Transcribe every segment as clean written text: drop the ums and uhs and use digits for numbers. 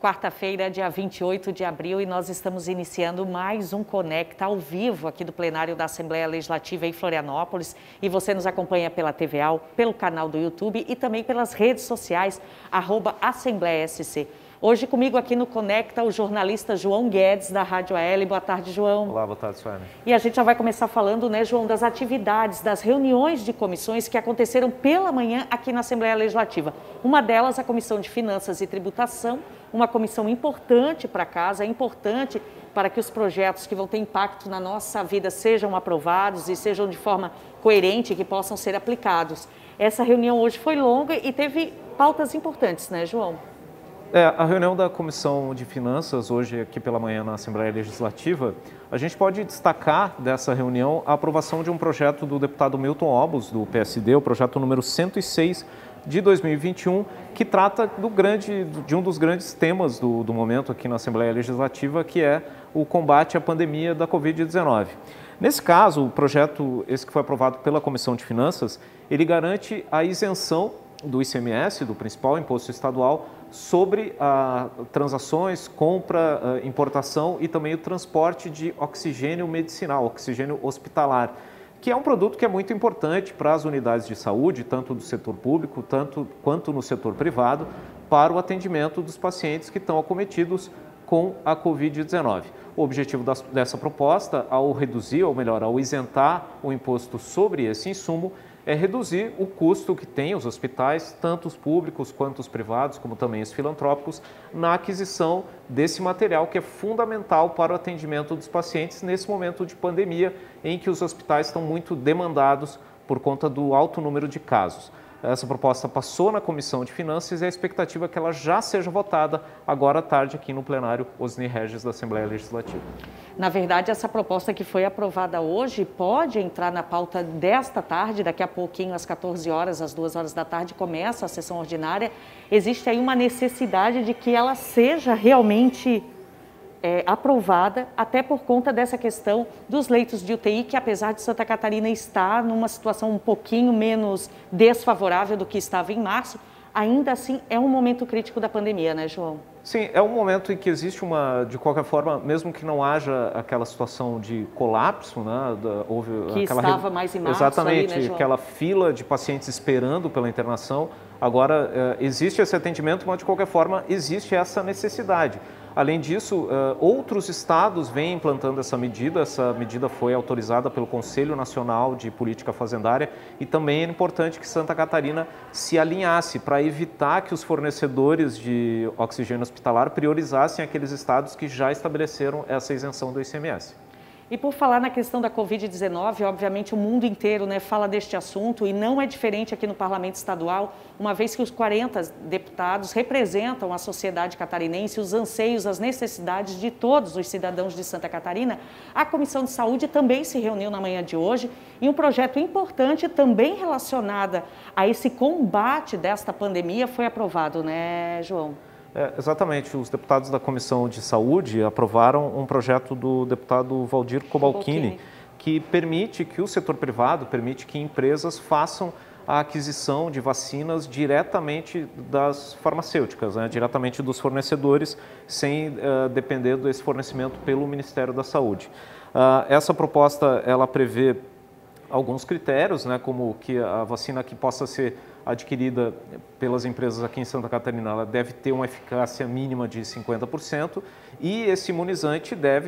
Quarta-feira, dia 28 de abril, e nós estamos iniciando mais um Conecta ao vivo aqui do plenário da Assembleia Legislativa em Florianópolis. E você nos acompanha pela TVAL, pelo canal do YouTube e também pelas redes sociais, @AssembleiaSC. Hoje comigo aqui no Conecta o jornalista João Guedes, da Rádio AL. Boa tarde, João. Olá, boa tarde, Sueli. E a gente já vai começar falando, né, João, das atividades, das reuniões de comissões que aconteceram pela manhã aqui na Assembleia Legislativa. Uma delas, a Comissão de Finanças e Tributação, uma comissão importante para a casa, importante para que os projetos que vão ter impacto na nossa vida sejam aprovados e sejam de forma coerente, que possam ser aplicados. Essa reunião hoje foi longa e teve pautas importantes, né, João? A reunião da Comissão de Finanças, hoje aqui pela manhã na Assembleia Legislativa, a gente pode destacar dessa reunião a aprovação de um projeto do deputado Milton Obos, do PSD, o projeto número 106 de 2021, que trata de um dos grandes temas do momento aqui na Assembleia Legislativa, que é o combate à pandemia da Covid-19. Nesse caso, o projeto, esse que foi aprovado pela Comissão de Finanças, ele garante a isenção do ICMS, do principal imposto estadual, sobre transações, compra, importação e também o transporte de oxigênio medicinal, oxigênio hospitalar, que é um produto que é muito importante para as unidades de saúde, tanto do setor público quanto no setor privado, para o atendimento dos pacientes que estão acometidos com a Covid-19. O objetivo dessa proposta, ao reduzir, ou melhor, ao isentar o imposto sobre esse insumo, é reduzir o custo que tem os hospitais, tanto os públicos quanto os privados, como também os filantrópicos, na aquisição desse material que é fundamental para o atendimento dos pacientes nesse momento de pandemia em que os hospitais estão muito demandados por conta do alto número de casos. Essa proposta passou na Comissão de Finanças e a expectativa é que ela já seja votada agora à tarde aqui no plenário Osni Regis da Assembleia Legislativa. Na verdade, essa proposta que foi aprovada hoje pode entrar na pauta desta tarde, daqui a pouquinho, às 14 horas, às 2 horas da tarde, começa a sessão ordinária. Existe aí uma necessidade de que ela seja realmente aprovada, até por conta dessa questão dos leitos de UTI, que apesar de Santa Catarina estar numa situação um pouquinho menos desfavorável do que estava em março, ainda assim é um momento crítico da pandemia, né, João? Sim, é um momento em que existe de qualquer forma, mesmo que não haja aquela situação de colapso, né, houve que estava mais em março. Exatamente, ali, né, João? Aquela fila de pacientes esperando pela internação. Agora, existe esse atendimento, mas de qualquer forma existe essa necessidade. Além disso, outros estados vêm implantando essa medida foi autorizada pelo Conselho Nacional de Política Fazendária e também é importante que Santa Catarina se alinhasse para evitar que os fornecedores de oxigênio hospitalar priorizassem aqueles estados que já estabeleceram essa isenção do ICMS. E por falar na questão da Covid-19, obviamente o mundo inteiro, né, fala deste assunto e não é diferente aqui no Parlamento Estadual, uma vez que os 40 deputados representam a sociedade catarinense, os anseios, as necessidades de todos os cidadãos de Santa Catarina. A Comissão de Saúde também se reuniu na manhã de hoje e um projeto importante também relacionado a esse combate desta pandemia foi aprovado, né, João? Exatamente, os deputados da Comissão de Saúde aprovaram um projeto do deputado Valdir Cobalcini, que permite que o setor privado, permite que empresas façam a aquisição de vacinas diretamente das farmacêuticas, né, diretamente dos fornecedores, sem depender desse fornecimento pelo Ministério da Saúde. Essa proposta, ela prevê alguns critérios, né, como que a vacina que possa ser adquirida pelas empresas aqui em Santa Catarina, ela deve ter uma eficácia mínima de 50% e esse imunizante deve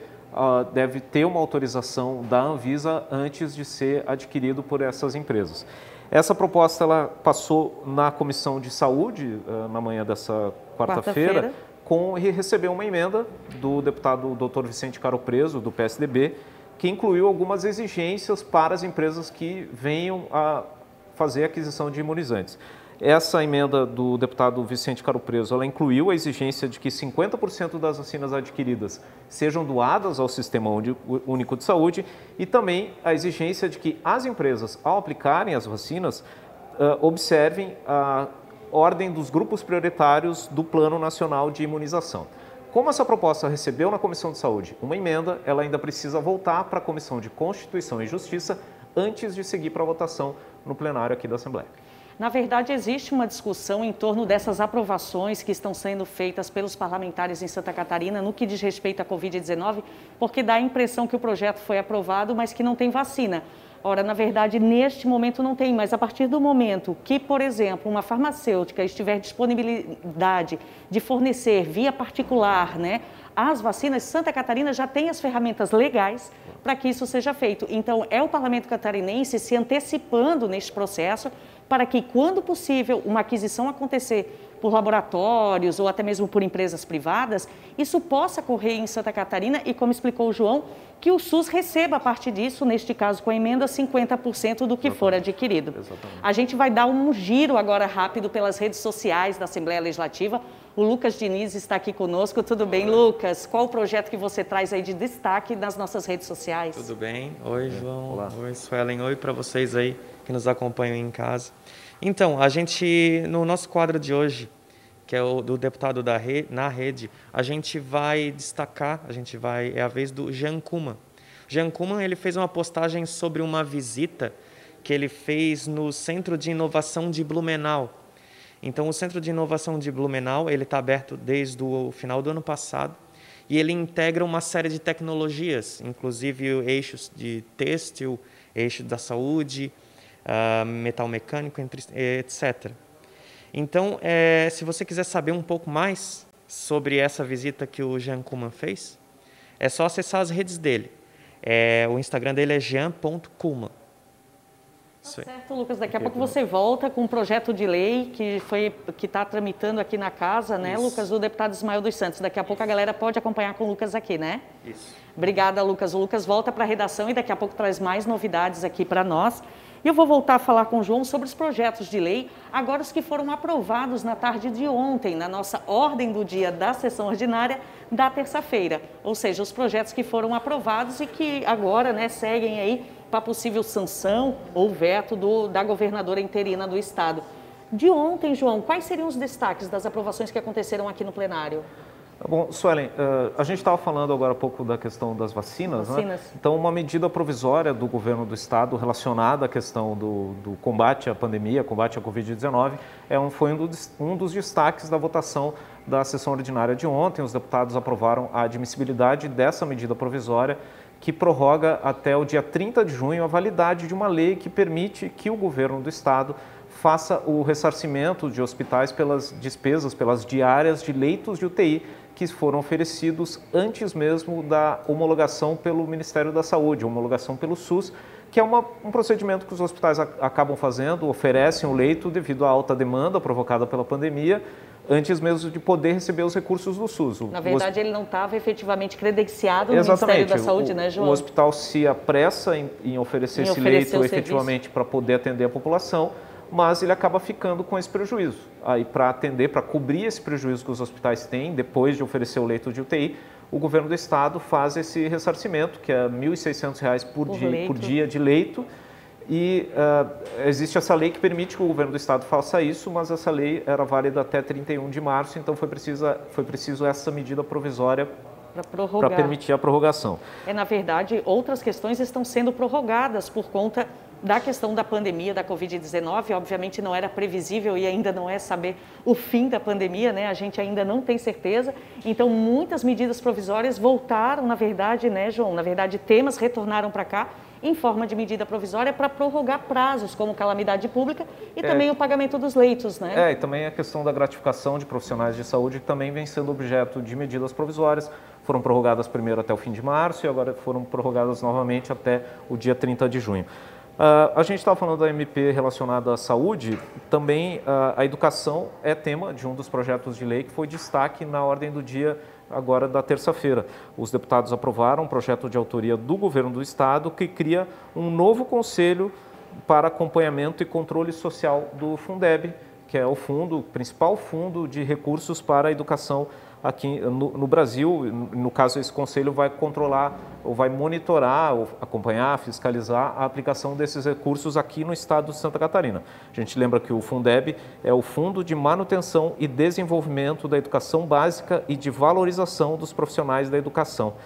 ter uma autorização da Anvisa antes de ser adquirido por essas empresas. Essa proposta ela passou na Comissão de Saúde na manhã dessa quarta-feira e recebeu uma emenda do deputado Dr. Vicente Caro Preso, do PSDB, que incluiu algumas exigências para as empresas que venham a fazer a aquisição de imunizantes. Essa emenda do deputado Vicente Caro Preso, ela incluiu a exigência de que 50% das vacinas adquiridas sejam doadas ao Sistema Único de Saúde e também a exigência de que as empresas, ao aplicarem as vacinas, observem a ordem dos grupos prioritários do Plano Nacional de Imunização. Como essa proposta recebeu na Comissão de Saúde uma emenda, ela ainda precisa voltar para a Comissão de Constituição e Justiça antes de seguir para a votação no plenário aqui da Assembleia. Na verdade, existe uma discussão em torno dessas aprovações que estão sendo feitas pelos parlamentares em Santa Catarina no que diz respeito à Covid-19, porque dá a impressão que o projeto foi aprovado, mas que não tem vacina. Ora, na verdade, neste momento não tem, mas a partir do momento que, por exemplo, uma farmacêutica estiver disponibilidade de fornecer via particular, né, as vacinas, Santa Catarina já tem as ferramentas legais para que isso seja feito. Então, é o parlamento catarinense se antecipando neste processo para que, quando possível, uma aquisição acontecer por laboratórios ou até mesmo por empresas privadas, isso possa ocorrer em Santa Catarina e, como explicou o João, que o SUS receba a partir disso, neste caso com a emenda, 50% do que for adquirido. Exatamente. A gente vai dar um giro agora rápido pelas redes sociais da Assembleia Legislativa. O Lucas Diniz está aqui conosco. Tudo bem, Lucas? Qual o projeto que você traz aí de destaque nas nossas redes sociais? Tudo bem? Oi, João. Olá. Oi, Suelen. Oi para vocês aí que nos acompanham em casa. Então, a gente, no nosso quadro de hoje, que é o do deputado na rede, a gente vai destacar, é a vez do Jean Kuman. Jean Kuman, ele fez uma postagem sobre uma visita que ele fez no Centro de Inovação de Blumenau. Então, o Centro de Inovação de Blumenau, ele está aberto desde o final do ano passado e ele integra uma série de tecnologias, inclusive eixos de têxtil, eixo da saúde, metal mecânico, etc. Então, se você quiser saber um pouco mais sobre essa visita que o Jean Kuman fez, é só acessar as redes dele. O Instagram dele é jean.kuman. Tá certo, Lucas. Daqui a pouco você volta com um projeto de lei que está tramitando aqui na casa, né, Isso. Lucas, do deputado Ismael dos Santos. Daqui a pouco a galera pode acompanhar com o Lucas aqui, né? Isso. Obrigada, Lucas. O Lucas volta para a redação e daqui a pouco traz mais novidades aqui para nós. E eu vou voltar a falar com o João sobre os projetos de lei, agora os que foram aprovados na tarde de ontem, na nossa ordem do dia da sessão ordinária da terça-feira. Ou seja, os projetos que foram aprovados e que agora, né, seguem aí para possível sanção ou veto da governadora interina do Estado. De ontem, João, quais seriam os destaques das aprovações que aconteceram aqui no plenário? Bom, Suelen, a gente estava falando agora há pouco da questão das vacinas, né? Então, uma medida provisória do governo do Estado relacionada à questão do combate à pandemia, combate à Covid-19, foi um dos destaques da votação da sessão ordinária de ontem. Os deputados aprovaram a admissibilidade dessa medida provisória que prorroga até o dia 30 de junho a validade de uma lei que permite que o governo do Estado faça o ressarcimento de hospitais pelas despesas, pelas diárias de leitos de UTI que foram oferecidos antes mesmo da homologação pelo Ministério da Saúde, homologação pelo SUS, que é um procedimento que os hospitais acabam fazendo, oferecem o leito devido à alta demanda provocada pela pandemia, antes mesmo de poder receber os recursos do SUS. Na verdade, ele não estava efetivamente credenciado no Ministério da Saúde, né, João? O hospital se apressa em oferecer esse leito efetivamente para poder atender a população, mas ele acaba ficando com esse prejuízo. Aí, para atender, para cobrir esse prejuízo que os hospitais têm, depois de oferecer o leito de UTI, o governo do Estado faz esse ressarcimento, que é R$ 1.600 por dia de leito. E existe essa lei que permite que o governo do Estado faça isso, mas essa lei era válida até 31 de março, então foi preciso essa medida provisória para permitir a prorrogação. Na verdade, outras questões estão sendo prorrogadas por conta da questão da pandemia, da Covid-19. Obviamente não era previsível e ainda não é saber o fim da pandemia, né? A gente ainda não tem certeza. Então, muitas medidas provisórias voltaram, na verdade, né, João? Na verdade, temas retornaram para cá em forma de medida provisória para prorrogar prazos, como calamidade pública e também o pagamento dos leitos, né? E também a questão da gratificação de profissionais de saúde, que também vem sendo objeto de medidas provisórias. Foram prorrogadas primeiro até o fim de março e agora foram prorrogadas novamente até o dia 30 de junho. A gente estava falando da MP relacionada à saúde, também a educação é tema de um dos projetos de lei que foi destaque na ordem do dia agora da terça-feira. Os deputados aprovaram um projeto de autoria do governo do Estado que cria um novo conselho para acompanhamento e controle social do Fundeb, que é o principal fundo de recursos para a educação aqui no Brasil. No caso, esse conselho vai controlar, ou vai monitorar, ou acompanhar, fiscalizar a aplicação desses recursos aqui no estado de Santa Catarina. A gente lembra que o Fundeb é o Fundo de Manutenção e Desenvolvimento da Educação Básica e de Valorização dos Profissionais da Educação.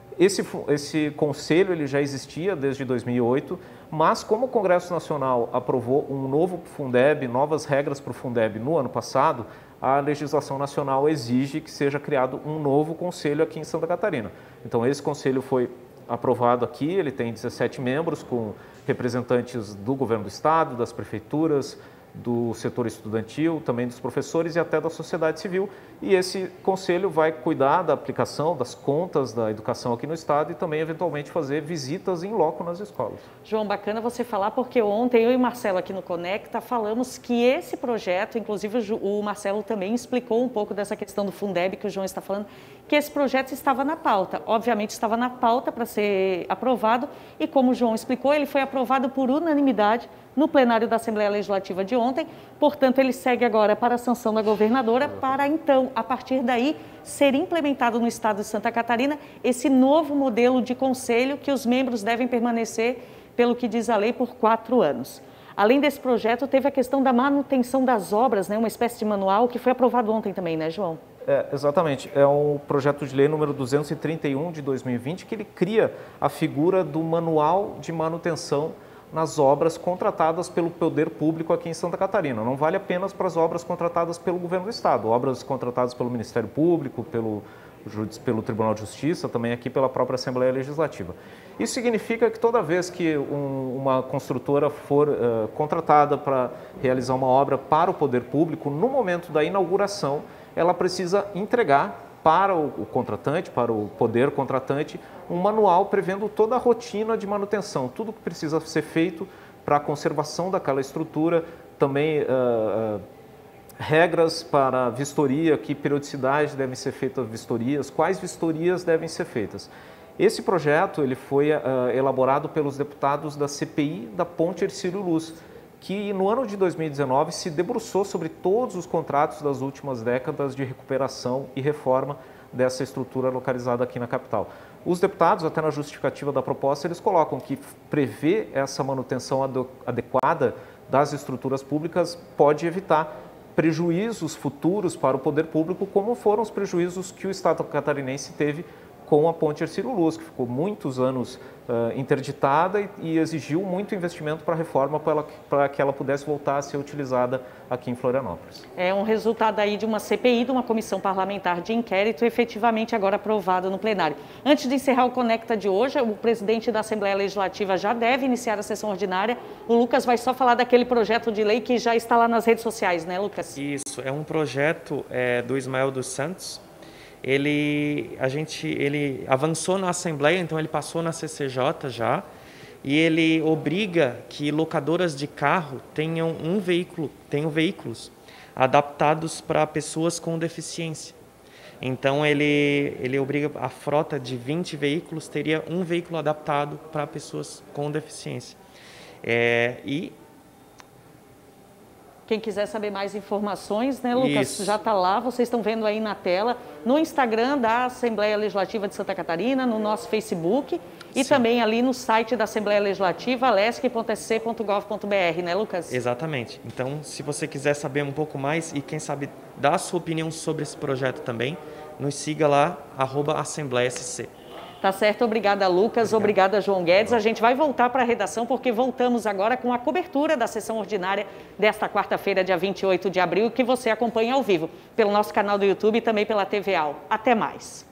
Esse conselho ele já existia desde 2008, mas como o Congresso Nacional aprovou um novo Fundeb, novas regras para o Fundeb no ano passado, a legislação nacional exige que seja criado um novo conselho aqui em Santa Catarina. Então, esse conselho foi aprovado aqui, ele tem 17 membros, com representantes do governo do estado, das prefeituras, do setor estudantil, também dos professores e até da sociedade civil. E esse conselho vai cuidar da aplicação das contas da educação aqui no estado e também, eventualmente, fazer visitas em loco nas escolas. João, bacana você falar, porque ontem eu e Marcelo aqui no Conecta falamos que esse projeto, inclusive o Marcelo também explicou um pouco dessa questão do Fundeb que o João está falando, que esse projeto estava na pauta. Obviamente estava na pauta para ser aprovado e, como o João explicou, ele foi aprovado por unanimidade no plenário da Assembleia Legislativa de ontem. Portanto, ele segue agora para a sanção da governadora para, então, a partir daí, ser implementado no estado de Santa Catarina esse novo modelo de conselho que os membros devem permanecer, pelo que diz a lei, por 4 anos. Além desse projeto, teve a questão da manutenção das obras, né, uma espécie de manual que foi aprovado ontem também, né, João? Exatamente. É o projeto de lei número 231 de 2020 que ele cria a figura do manual de manutenção nas obras contratadas pelo poder público aqui em Santa Catarina. Não vale apenas para as obras contratadas pelo governo do estado, obras contratadas pelo Ministério Público, pelo Tribunal de Justiça, também aqui pela própria Assembleia Legislativa. Isso significa que toda vez que uma construtora for contratada para realizar uma obra para o poder público, no momento da inauguração, ela precisa entregar para o contratante, para o poder contratante, um manual prevendo toda a rotina de manutenção, tudo que precisa ser feito para a conservação daquela estrutura, também regras para vistoria, que periodicidade devem ser feitas vistorias, quais vistorias devem ser feitas. Esse projeto ele foi elaborado pelos deputados da CPI da Ponte Hercílio Luz, que no ano de 2019 se debruçou sobre todos os contratos das últimas décadas de recuperação e reforma dessa estrutura localizada aqui na capital. Os deputados, até na justificativa da proposta, eles colocam que prever essa manutenção adequada das estruturas públicas pode evitar prejuízos futuros para o poder público, como foram os prejuízos que o estado catarinense teve com a Ponte Hercílio Luz, que ficou muitos anos interditada e exigiu muito investimento para a reforma para que ela pudesse voltar a ser utilizada aqui em Florianópolis. É um resultado aí de uma CPI, de uma comissão parlamentar de inquérito, efetivamente agora aprovado no plenário. Antes de encerrar o Conecta de hoje, o presidente da Assembleia Legislativa já deve iniciar a sessão ordinária. O Lucas vai só falar daquele projeto de lei que já está lá nas redes sociais, né, Lucas? Isso, é um projeto do Ismael dos Santos. Ele avançou na Assembleia, então ele passou na CCJ já, e ele obriga que locadoras de carro tenham veículos adaptados para pessoas com deficiência. Então ele obriga a frota de 20 veículos, teria um veículo adaptado para pessoas com deficiência. Quem quiser saber mais informações, né, Lucas? Isso. Já está lá, vocês estão vendo aí na tela, no Instagram da Assembleia Legislativa de Santa Catarina, no nosso Facebook e também ali no site da Assembleia Legislativa, lesc.sc.gov.br, né, Lucas? Exatamente. Então, se você quiser saber um pouco mais e, quem sabe, dar a sua opinião sobre esse projeto também, nos siga lá, @AssembleiaSC. Tá certo, obrigada Lucas, obrigada João Guedes. A gente vai voltar para a redação porque voltamos agora com a cobertura da sessão ordinária desta quarta-feira, dia 28 de abril, que você acompanha ao vivo pelo nosso canal do YouTube e também pela TV AL. Até mais.